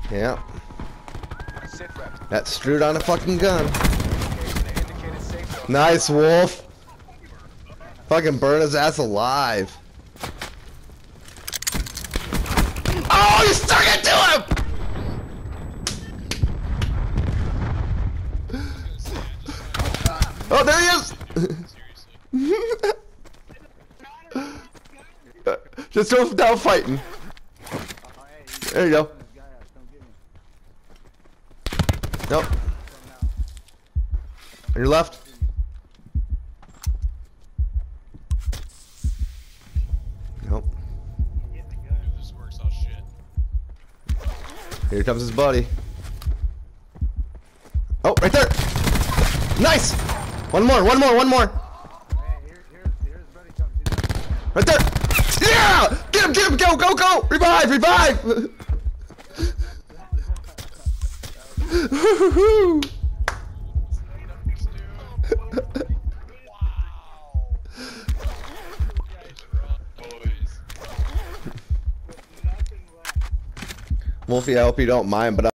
Yeah. That's strewed on a fucking gun. Nice, Wolf. Fucking burn his ass alive. Oh, you stuck it to him! Oh, there he is! Just throw him down fighting. There you go. Nope. On your left. Nope. Here comes his buddy. Oh, right there! Nice! One more. Right there! Yeah! Get him! Go! Revive! Wolfie, I hope you don't mind, but